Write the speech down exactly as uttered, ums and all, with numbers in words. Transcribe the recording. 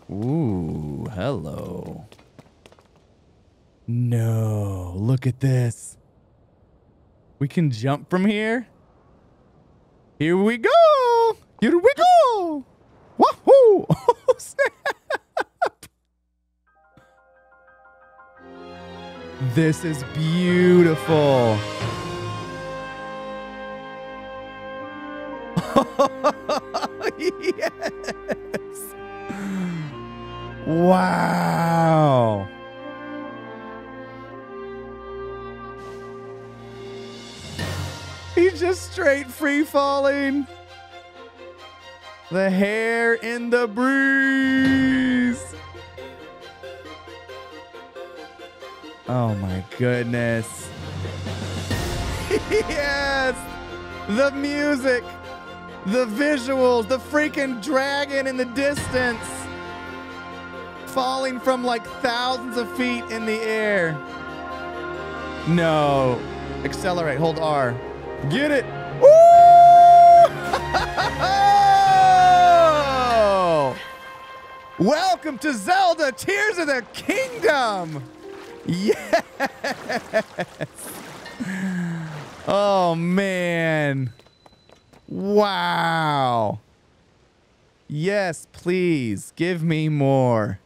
Ooh, hello. No, look at this. We can jump from here. Here we go. Here we go. Wahoo! Oh, snap. This is beautiful. Yes. Wow. He's just straight free falling. The hair in the breeze. Oh my goodness. Yes. The music. The visuals. The freaking dragon in the distance. Falling from like thousands of feet in the air. No. Accelerate. Hold R. Get it. Woo! Welcome to Zelda Tears of the Kingdom. Yes. Oh, man. Wow. Yes, please. Give me more.